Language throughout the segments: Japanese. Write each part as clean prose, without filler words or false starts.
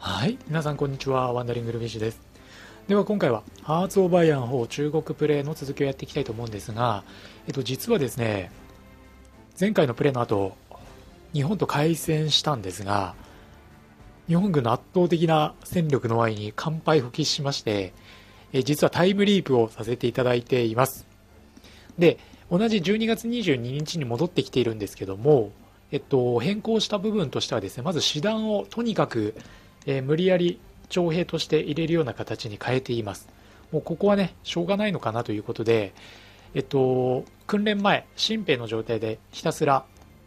はい、皆さんこんにちは。ワンダリングルフィッシュです。では今回はハーツ・オブ・アイアン4中国プレイの続きをやっていきたいと思うんですが、実はですね、前回のプレイの後、日本と開戦したんですが、日本軍の圧倒的な戦力の前に完敗不喫しまして、実はタイムリープをさせていただいています。で、同じ12月22日に戻ってきているんですけども、変更した部分としてはですね、まず師団をとにかく、無理やり徴兵として入れるような形に変えています。もうここはね、しょうがないのかなということで、訓練前、新兵の状態でひたすら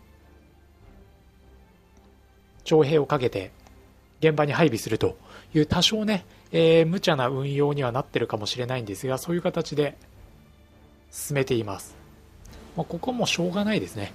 徴兵をかけて現場に配備するという多少ね、無茶な運用にはなってるかもしれないんですが、そういう形で進めています。ここもしょうがないですね。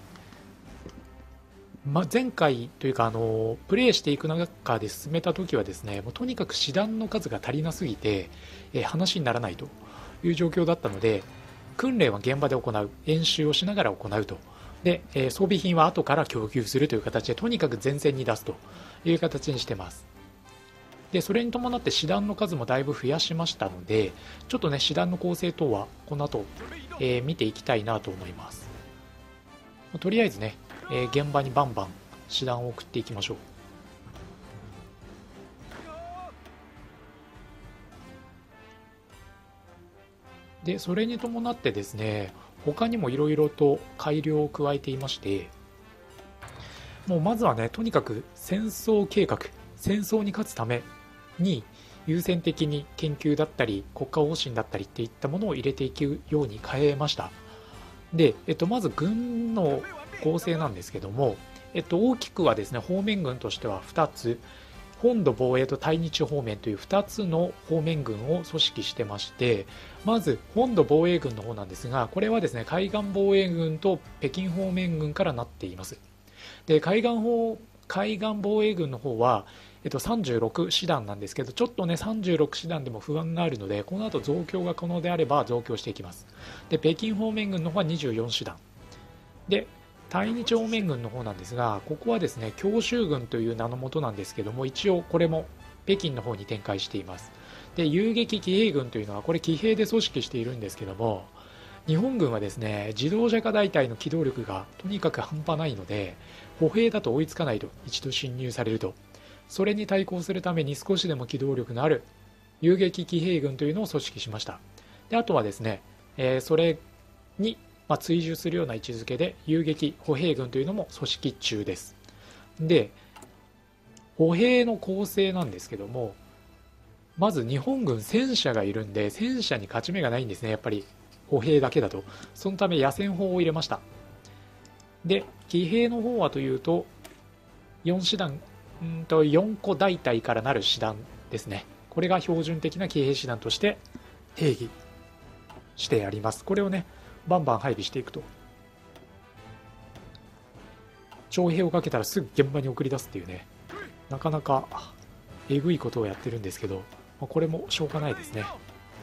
前回というかプレイしていく中で進めた時はですね、もうとにかく師団の数が足りなすぎて、話にならないという状況だったので、訓練は現場で行う、演習をしながら行うと、で、装備品は後から供給するという形でとにかく前線に出すという形にしてます。でそれに伴って師団の数もだいぶ増やしましたので、ちょっとね師団の構成等はこの後、見ていきたいなと思います。とりあえずね、現場にバンバン師団を送っていきましょう。でそれに伴ってですね、他にもいろいろと改良を加えていまして、もうまずはね、とにかく戦争計画、戦争に勝つために優先的に研究だったり国家方針だったりっていったものを入れていくように変えました。で、まず軍の構成なんですけども、大きくはですね、方面軍としては2つ、本土防衛と対日方面という2つの方面軍を組織してまして、まず本土防衛軍の方なんですが、これはですね、海岸防衛軍と北京方面軍からなっています。で、海岸防衛軍の方は、36師団なんですけど、ちょっとね、36師団でも不安があるので、この後増強が可能であれば増強していきます。で、北京方面軍の方は24師団。で、対日方面軍の方なんですが、ここはですね、強襲軍という名のもとなんですけども、一応これも北京の方に展開しています。で、遊撃騎兵軍というのは、これ騎兵で組織しているんですけども、日本軍はですね、自動車化大隊の機動力がとにかく半端ないので、歩兵だと追いつかないと、一度侵入されると。それに対抗するために少しでも機動力のある遊撃騎兵軍というのを組織しました。であとはですね、それに追従するような位置づけで遊撃歩兵軍というのも組織中です。で、歩兵の構成なんですけども、まず日本軍戦車がいるんで、戦車に勝ち目がないんですね、やっぱり歩兵だけだと。そのため野戦砲を入れました。で、騎兵の方はというと、4師団、4個大隊からなる師団ですね。これが標準的な騎兵師団として定義してあります。これをね、バンバン配備していくと。徴兵をかけたらすぐ現場に送り出すっていうね、なかなかえぐいことをやってるんですけど、これもしょうがないですね。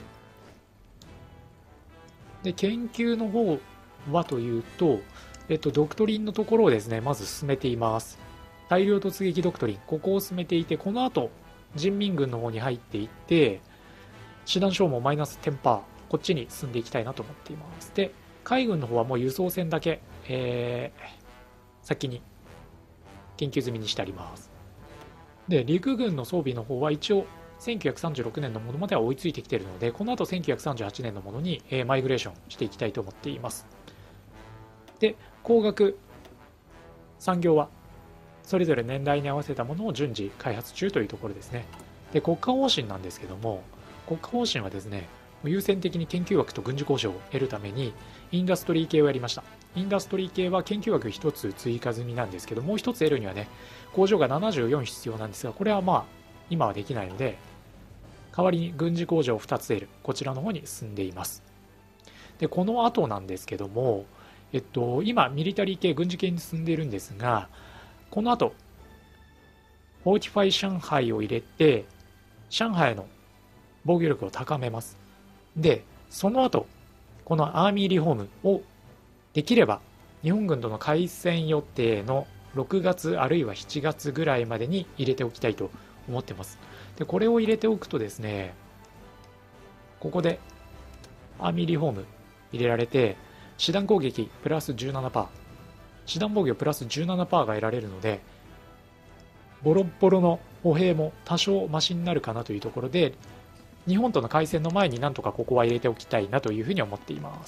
で、研究の方はというと、ドクトリンのところをですね、まず進めています。大量突撃ドクトリン、ここを進めていて、この後、人民軍の方に入っていって、師団消耗マイナス10%、こっちに進んでいきたいなと思っています。で、海軍の方はもう輸送船だけ、先に研究済みにしてあります。で、陸軍の装備の方は一応、1936年のものまでは追いついてきているので、この後1938年のものに、マイグレーションしていきたいと思っています。で、工学産業はそれぞれ年代に合わせたものを順次開発中というところですね。で、国家方針なんですけども、国家方針はですね、優先的に研究枠と軍事交渉を得るためにインダストリー系をやりました。インダストリー系は研究枠1つ追加済みなんですけど、もう1つ得るにはね、工場が74必要なんですが、これは今はできないので、代わりに軍事工場を2つ得る、こちらの方に進んでいます。で、この後なんですけども、今ミリタリー系軍事系に進んでいるんですが、この後フォーティファイ上海を入れて上海の防御力を高めます。で、その後このアーミーリフォームをできれば日本軍との開戦予定の6月あるいは7月ぐらいまでに入れておきたいと思ってます。で、これを入れておくとですね、ここでアーミーリフォーム入れられて、師団攻撃プラス 17%、師団防御プラス 17% が得られるので、ボロッボロの歩兵も多少マシになるかなというところで、日本との開戦の前になんとかここは入れておきたいなというふうに思っています。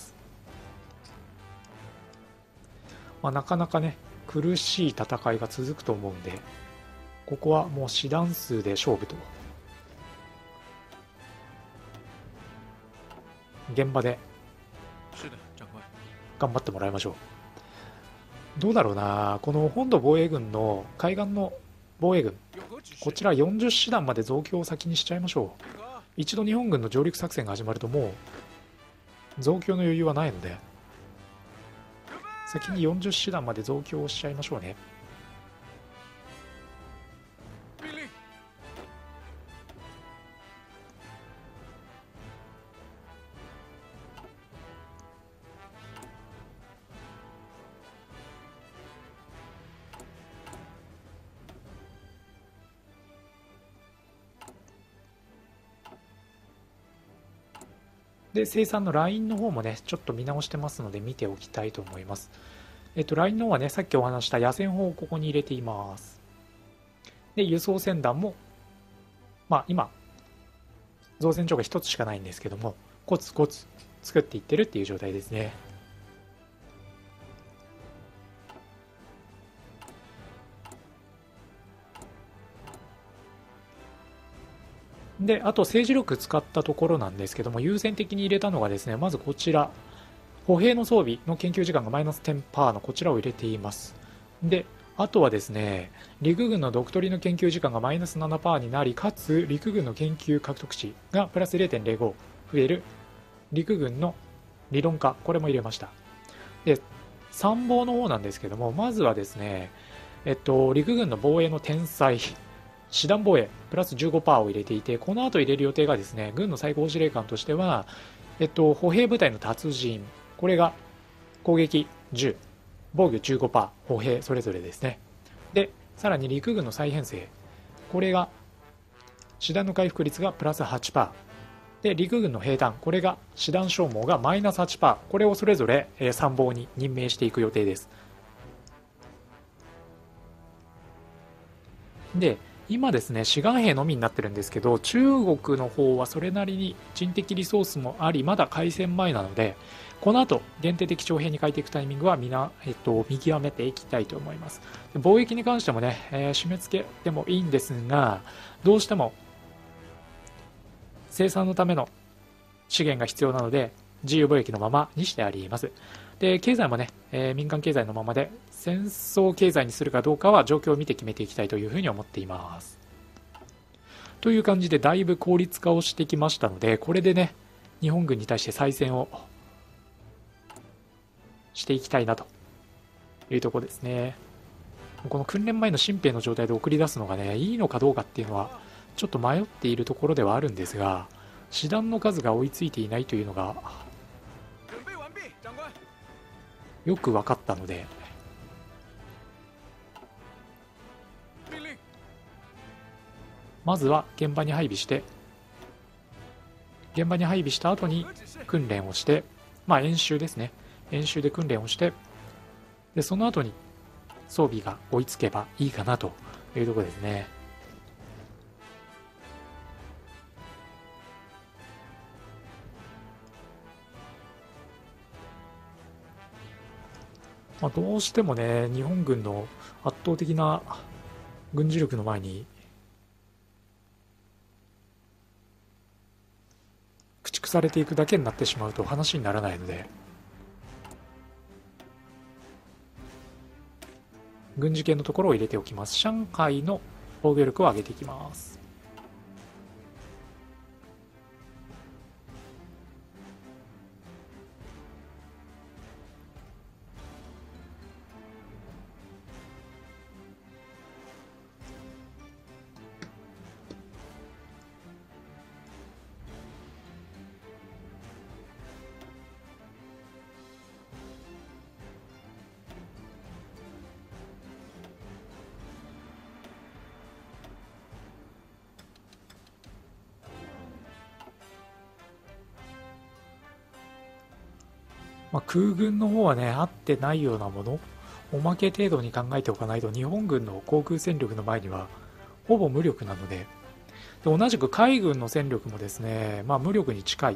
なかなかね、苦しい戦いが続くと思うんで、ここはもう師団数で勝負と。現場で頑張ってもらいましょう。どうだろうな、この本土防衛軍の海岸の防衛軍、こちら40師団まで増強を先にしちゃいましょう。一度日本軍の上陸作戦が始まるともう増強の余裕はないので、先に40師団まで増強をしちゃいましょうね。で、生産のラインの方もね、ちょっと見直してますので見ておきたいと思います。ラインの方はね、さっきお話した野戦砲をここに入れています。で、輸送船団も、今、造船所が1つしかないんですけども、コツコツ作っていってるっていう状態ですね。で、あと政治力使ったところなんですけども、優先的に入れたのがですね、まずこちら、歩兵の装備の研究時間がマイナス10%のこちらを入れています。で、あとはですね、陸軍のドクトリの研究時間がマイナス7%になり、かつ陸軍の研究獲得値がプラス0.05増える陸軍の理論化、これも入れました。で、参謀の方なんですけども、まずはですね、陸軍の防衛の天才、師団防衛プラス 15% を入れていて、この後入れる予定がですね、軍の最高司令官としては、歩兵部隊の達人、これが攻撃10、防御 15%、歩兵それぞれですね。で、さらに陸軍の再編成、これが師団の回復率がプラス 8%、で、陸軍の兵団、これが師団消耗がマイナス 8%、これをそれぞれ参謀に任命していく予定です。で、今ですね、志願兵のみになってるんですけど、中国の方はそれなりに人的リソースもあり、まだ開戦前なので、この後、限定的徴兵に変えていくタイミングは見極めていきたいと思います。貿易に関してもね、締め付けてもいいんですが、どうしても生産のための資源が必要なので、自由貿易のままにしてあります。で、経済もね、民間経済のままで、戦争経済にするかどうかは状況を見て決めていきたいというふうに思っています。という感じで、だいぶ効率化をしてきましたので、これでね、日本軍に対して再戦をしていきたいなというところですね。この訓練前の新兵の状態で送り出すのがね、いいのかどうかっていうのは、ちょっと迷っているところではあるんですが、師団の数が追いついていないというのが、よく分かったので、まずは現場に配備して、現場に配備した後に訓練をして、演習ですね。演習で訓練をして、で、その後に装備が追いつけばいいかなというところですね。どうしてもね、日本軍の圧倒的な軍事力の前に駆逐されていくだけになってしまうと話にならないので、軍事系のところを入れておきます。上海の防御力を上げていきます。 まあ、空軍の方はね、合ってないようなもの、おまけ程度に考えておかないと、日本軍の航空戦力の前には、ほぼ無力なので、で同じく海軍の戦力もですね、まあ、無力に近い。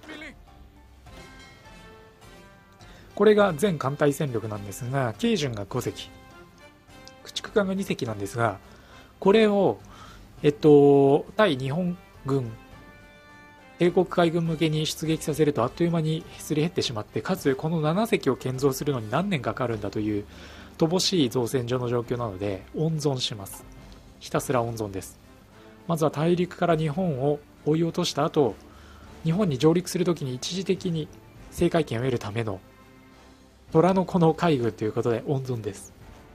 これが全艦隊戦力なんですが、慶順が5隻、駆逐艦が2隻なんですが、これを、対日本軍、帝国海軍向けに出撃させるとあっという間にすり減ってしまって、かつこの7隻を建造するのに何年かかるんだという乏しい造船所の状況なので温存します。ひたすら温存です。まずは大陸から日本を追い落とした後、日本に上陸するときに一時的に制海権を得るための虎の子の海軍ということで温存です。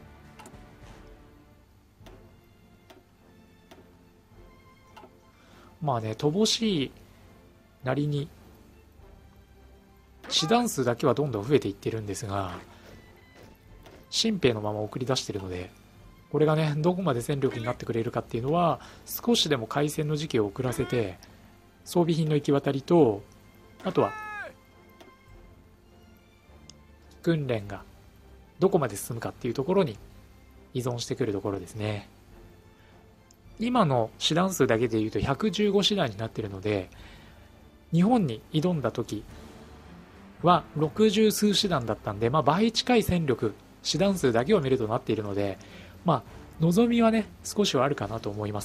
まあね、乏しいなりに師団数だけはどんどん増えていってるんですが、新兵のまま送り出しているので、これがね、どこまで戦力になってくれるかっていうのは、少しでも開戦の時期を遅らせて、装備品の行き渡りと、あとは、訓練がどこまで進むかっていうところに依存してくるところですね。今の師団数だけでいうと115師団になっているので、日本に挑んだ時は60数師団だったんで、まあ、倍近い戦力、師団数だけを見るとなっているので、まあ、望みはね、少しはあるかなと思います。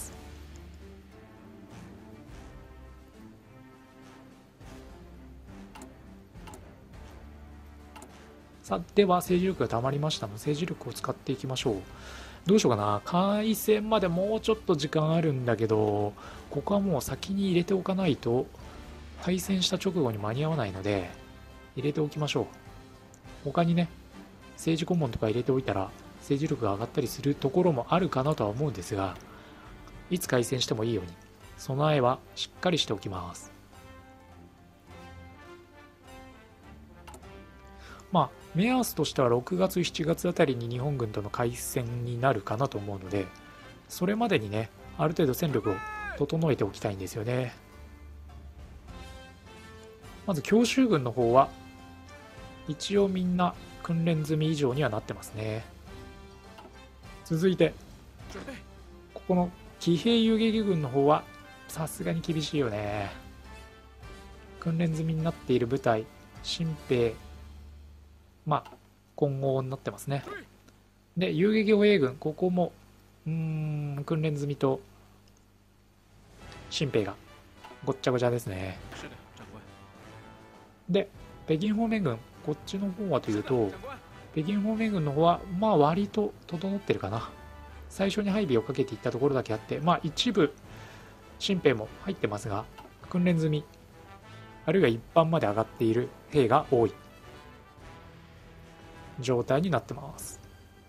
さあ、では政治力が溜まりましたので、政治力を使っていきましょう。どうしようかな。開戦までもうちょっと時間あるんだけど、ここはもう先に入れておかないと、開戦した直後に間に合わないので、入れておきましょう。他にね、政治顧問とか入れておいたら、政治力が上がったりするところもあるかなとは思うんですが、いつ開戦してもいいように、備えはしっかりしておきます。まあ、目安としては6月、7月あたりに日本軍との開戦になるかなと思うので、それまでにね、ある程度戦力を整えておきたいんですよね。まず強襲軍の方は、一応みんな訓練済み以上にはなってますね。続いて、ここの騎兵遊撃軍の方は、さすがに厳しいよね。訓練済みになっている部隊、新兵、まあ、混合になってますね。で、遊撃歩兵軍、ここも、訓練済みと、新兵が、ごっちゃごちゃですね。で、北京方面軍、こっちの方はというと、北京方面軍の方は、まあ割と整ってるかな。最初に配備をかけていったところだけあって、まあ一部、新兵も入ってますが、訓練済み、あるいは一般まで上がっている兵が多い状態になってます。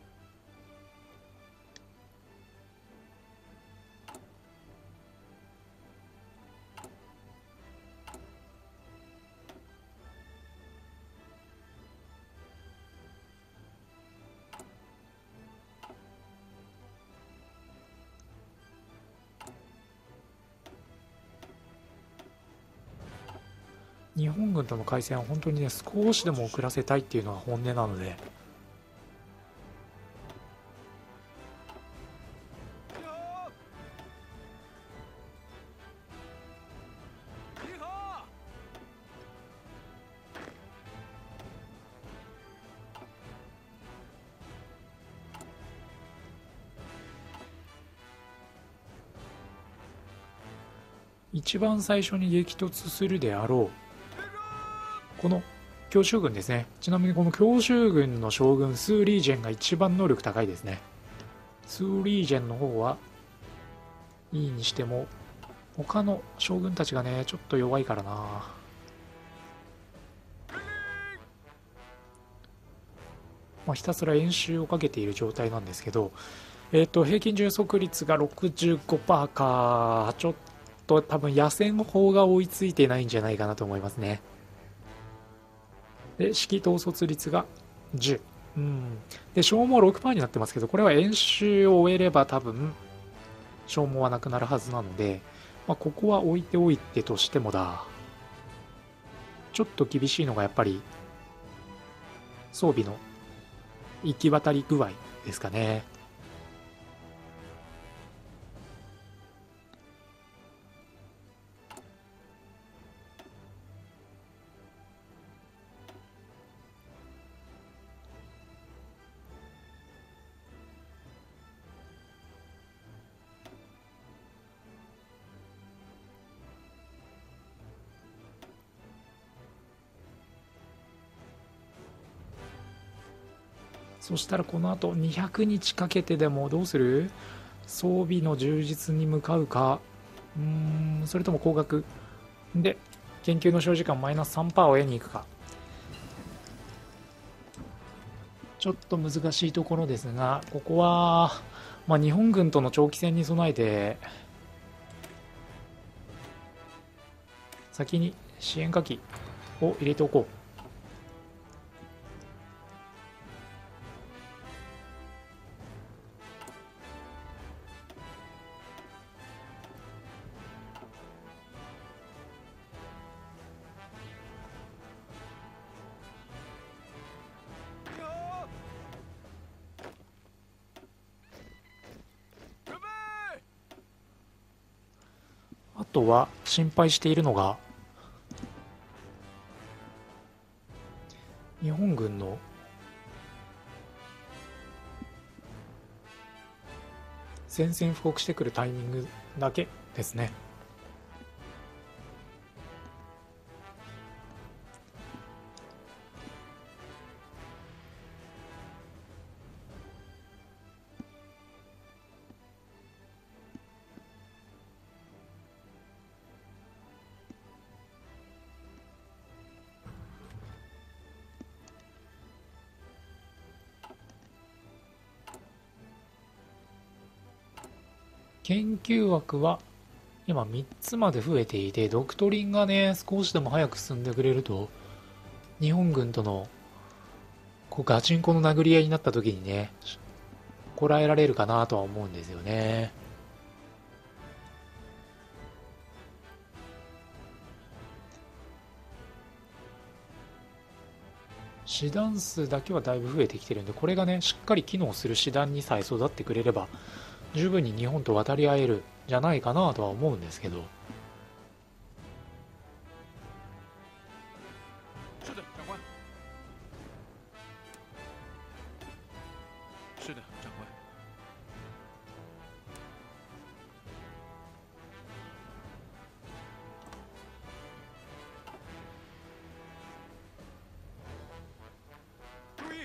日本軍との開戦は本当にね、少しでも遅らせたいっていうのが本音なので、一番最初に激突するであろうこの強襲軍ですね。ちなみにこの強襲軍の将軍スー・リージェンが一番能力高いですね。スー・リージェンの方はいいにしても他の将軍たちがねちょっと弱いからな。まあ、ひたすら演習をかけている状態なんですけど、平均充足率が 65% か。ちょっと多分野戦砲が追いついてないんじゃないかなと思いますね。で、指揮統率率が10。で、消耗 6% になってますけど、これは演習を終えれば多分、消耗はなくなるはずなので、まあ、ここは置いておいてとしてもだ。ちょっと厳しいのがやっぱり、 装備の行き渡り具合ですかね。そしたらこの後200日かけてでもどうする？装備の充実に向かうか、それとも高額で研究の所持間マイナス 3% を得に行くか。ちょっと難しいところですが、ここは、日本軍との長期戦に備えて先に支援火器を入れておこう。あとは心配しているのが日本軍の宣戦布告してくるタイミングだけですね。研究枠は今3つまで増えていて、ドクトリンがね少しでも早く進んでくれると日本軍とのガチンコの殴り合いになった時にねこらえられるかなとは思うんですよね。師団数だけはだいぶ増えてきてるんで、これがねしっかり機能する師団にさえ育ってくれれば十分に日本と渡り合えるんじゃないかなとは思うんですけど。 是的，长官。是的，长官。注意，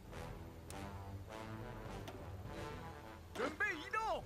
准备移动。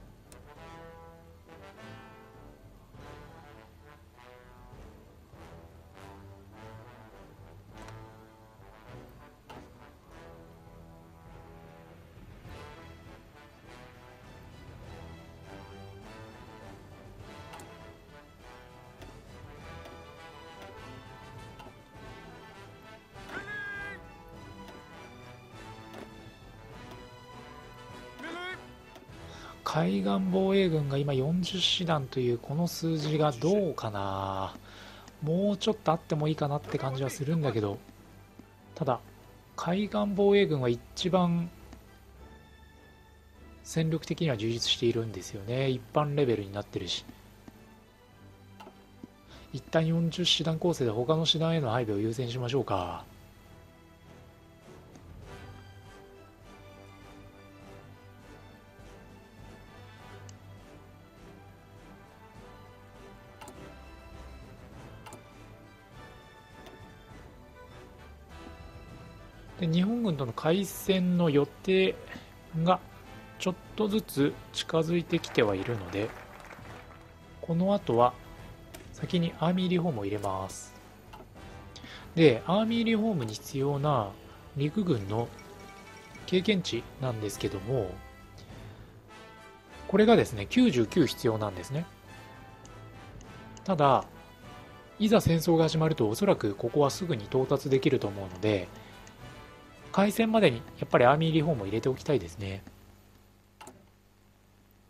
海岸防衛軍が今40師団というこの数字がどうかな。もうちょっとあってもいいかなって感じはするんだけど、ただ海岸防衛軍は一番戦力的には充実しているんですよね。一般レベルになってるし、一旦40師団構成で他の師団への配備を優先しましょうか。で日本軍との開戦の予定がちょっとずつ近づいてきてはいるので、この後は先にアーミーリフォームを入れます。でアーミーリフォームに必要な陸軍の経験値なんですけども、これがですね99必要なんですね。ただいざ戦争が始まるとおそらくここはすぐに到達できると思うので、開戦までにやっぱりアーミーリフォームを入れておきたいですね。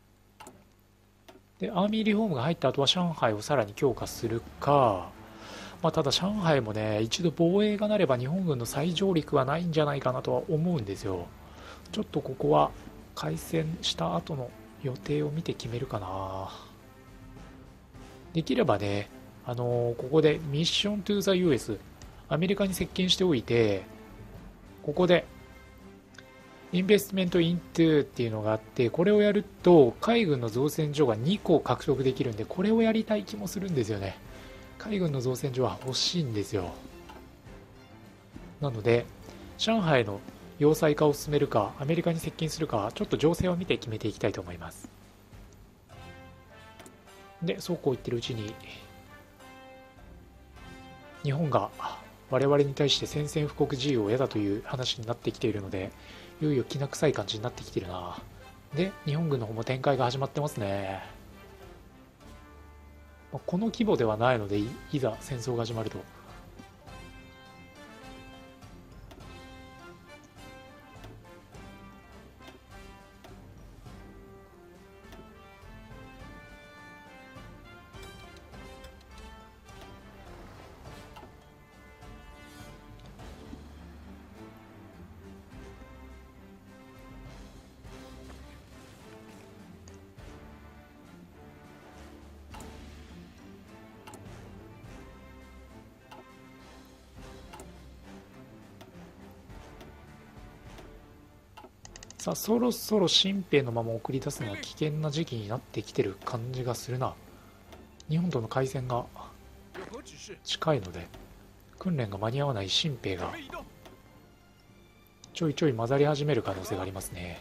でアーミーリフォームが入った後は上海をさらに強化するか、 まあ、ただ上海もね、一度防衛がなれば日本軍の再上陸はないんじゃないかなとは思うんですよ。ちょっとここは開戦した後の予定を見て決めるかな。できればね、ここでミッショントゥーザ US、アメリカに接近しておいて、ここでインベストメントイントゥっていうのがあって、これをやると海軍の造船所が2個獲得できるんで、これをやりたい気もするんですよね。海軍の造船所は欲しいんですよ。なので上海の要塞化を進めるかアメリカに接近するか、ちょっと情勢を見て決めていきたいと思います。でそうこう言ってるうちに日本が我々に対して宣戦布告自由を得たという話になってきているので、いよいよきな臭い感じになってきているな。で日本軍の方も展開が始まってますね。この規模ではないので、いざ戦争が始まるとさあそろそろ新兵のまま送り出すのは危険な時期になってきてる感じがするな。日本との開戦が有何指示？ 近いので訓練が間に合わない新兵が准备移動。 ちょいちょい混ざり始める可能性がありますね。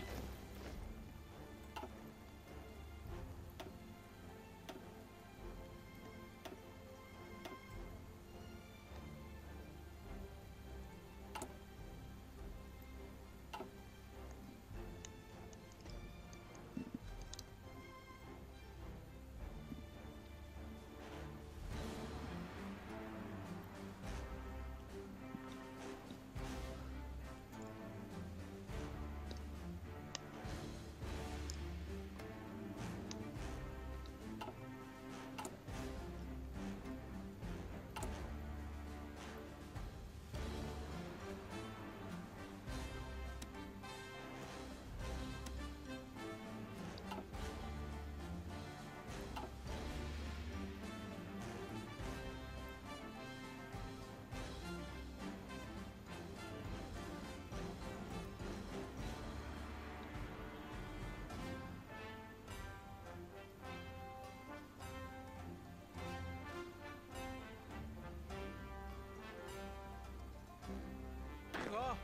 集合。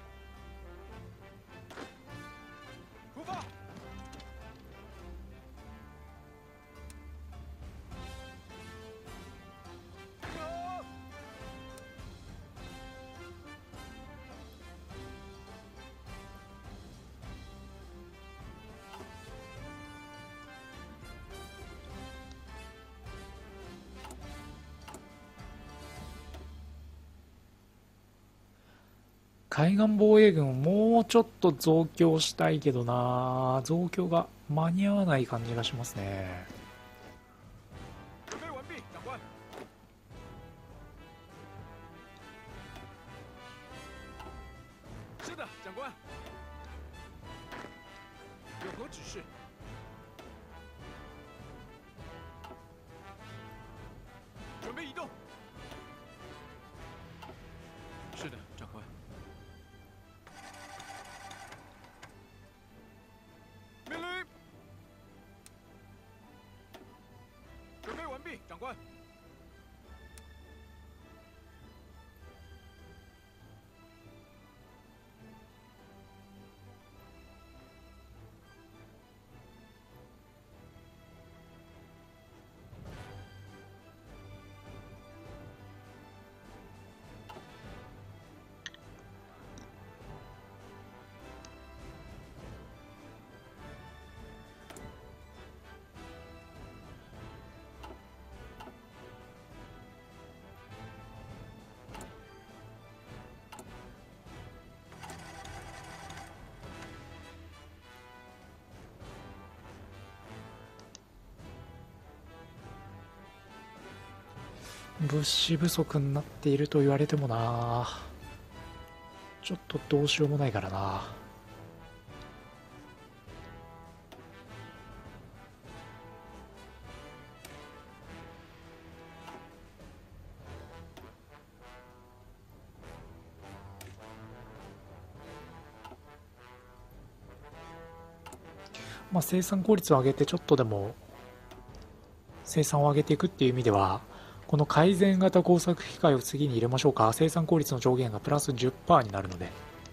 出发。走。 海岸防衛軍をもうちょっと増強したいけどな、増強が間に合わない感じがしますね。 准备完毕，长官。是的，长官。有何指示？准备移动。是的，长官。命令。准备完毕，长官。 物資不足になっていると言われてもな、ちょっとどうしようもないからな。まあ、生産効率を上げてちょっとでも生産を上げていくっていう意味では、この改善型工作機械を次に入れましょうか。生産効率の上限がプラス 10% になるので。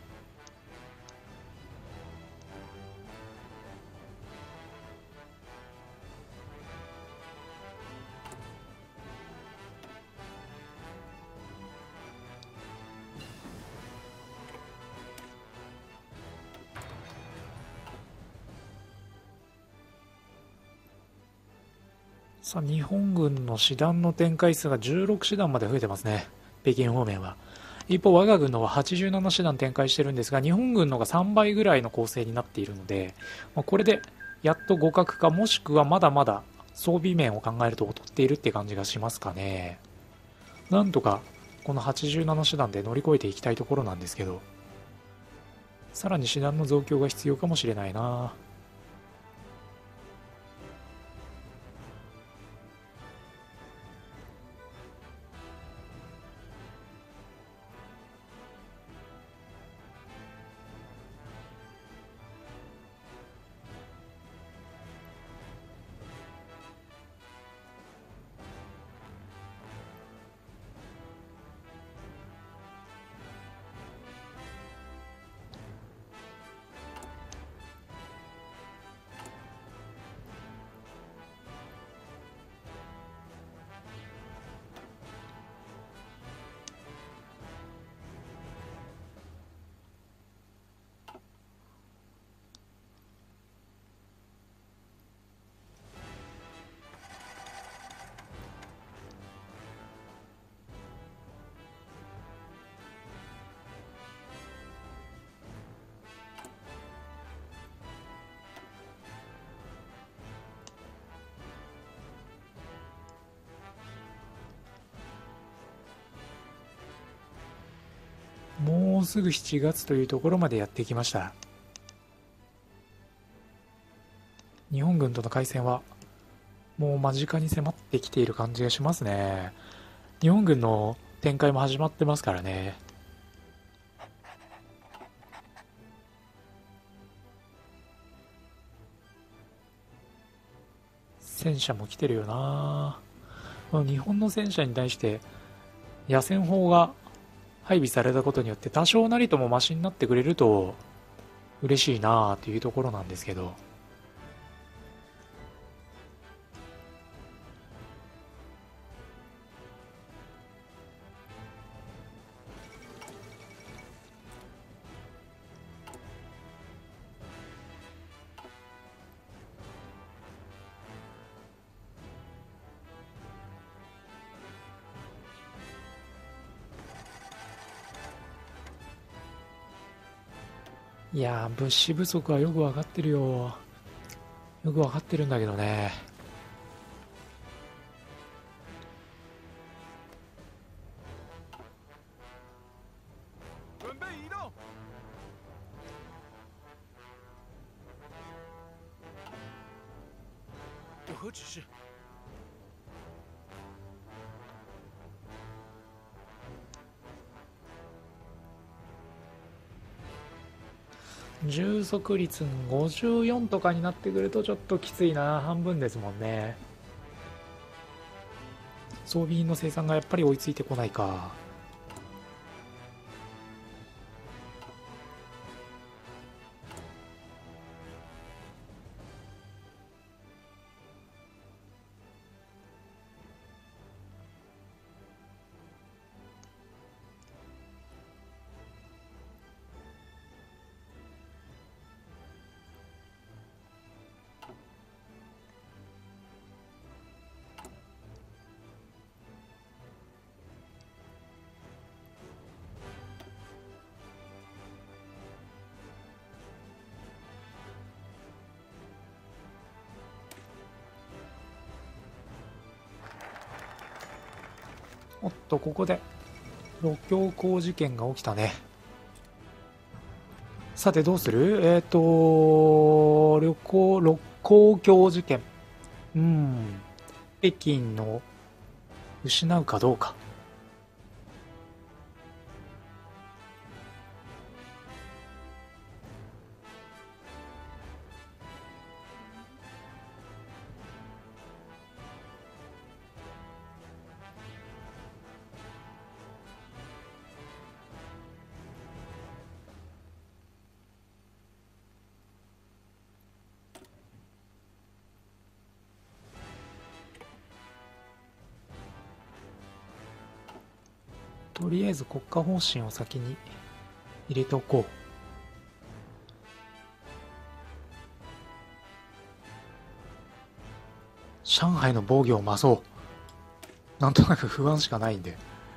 さあ、日本軍の師団の展開数が16師団まで増えてますね。北京方面は。一方、我が軍のは87師団展開してるんですが、日本軍のが3倍ぐらいの構成になっているので、これでやっと互角か、もしくはまだまだ装備面を考えると劣っているって感じがしますかね。なんとかこの87師団で乗り越えていきたいところなんですけど、さらに師団の増強が必要かもしれないな。もうすぐ7月というところまでやってきました。日本軍との開戦はもう間近に迫ってきている感じがしますね。日本軍の展開も始まってますからね。戦車も来てるよな。日本の戦車に対して野戦砲が配備されたことによって多少なりともマシになってくれると嬉しいなというところなんですけど、いやー、物資不足はよくわかってるよ。よくわかってるんだけどね。 准备移动。有何指示？ 充足率54とかになってくるとちょっときついな。半分ですもんね。装備品の生産がやっぱり追いついてこないか。 おっと、ここで路橋工事件が起きたね。さてどうする？六甲橋事件。北京の失うかどうか。とりあえず国家方針を先に入れておこう。上海の防御を増そう。なんとなく不安しかないんで。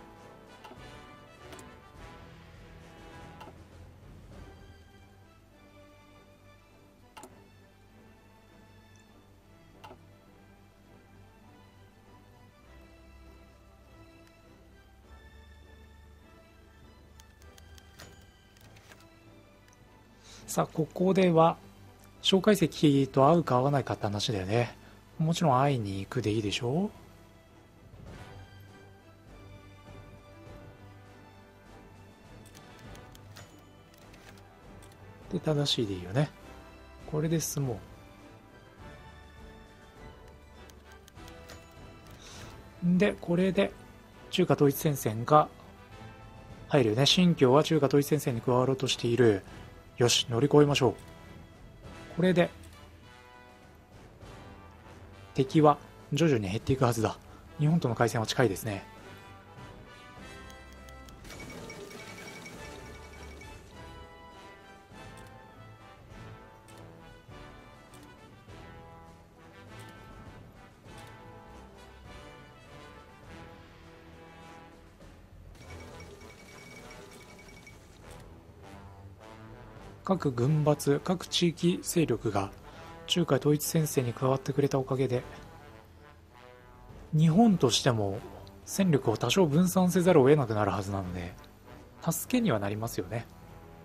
さあ、ここでは蒋介石と会うか会わないかって話だよね。もちろん会いに行くでいいでしょう。で、正しいでいいよね。これで進もう。で、これで中華統一戦線が入るよね。新疆は中華統一戦線に加わろうとしている。よし、乗り越えましょう。これで敵は徐々に減っていくはずだ。日本との開戦は近いですね。各軍閥、各地域勢力が中華統一戦線に加わってくれたおかげで、日本としても戦力を多少分散せざるを得なくなるはずなので、助けにはなりますよね。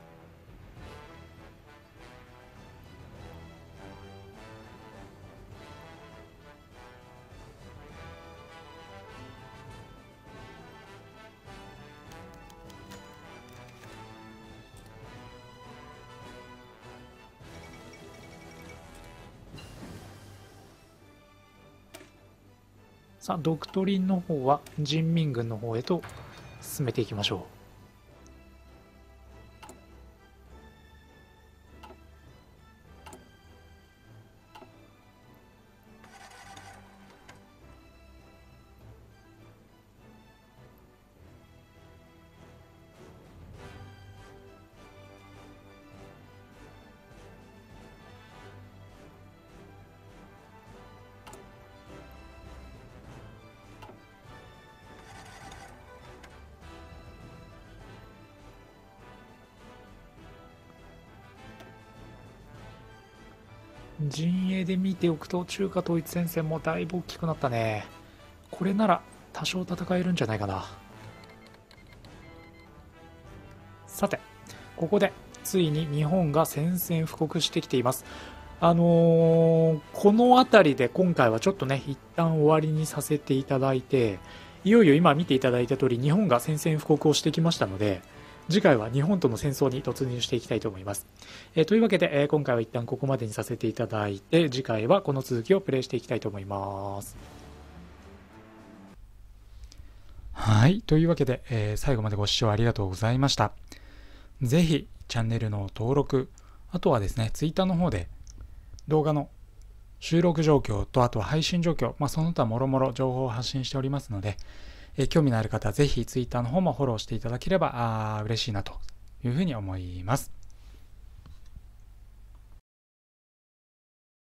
さあ、ドクトリンの方は人民軍の方へと進めていきましょう。陣営で見ておくと中華統一戦線もだいぶ大きくなったね。これなら多少戦えるんじゃないかな。さて、ここでついに日本が宣戦布告してきています。この辺りで今回はちょっとね、一旦終わりにさせていただいて、いよいよ今見ていただいた通り日本が宣戦布告をしてきましたので、次回は日本との戦争に突入していきたいと思います。というわけで、今回は一旦ここまでにさせていただいて、次回はこの続きをプレイしていきたいと思います。はい、というわけで、最後までご視聴ありがとうございました。ぜひチャンネルの登録、あとはですね、Twitter の方で動画の収録状況と、あとは配信状況、その他もろもろ情報を発信しておりますので、興味のある方はぜひ Twitter の方もフォローしていただければ嬉しいなというふうに思います。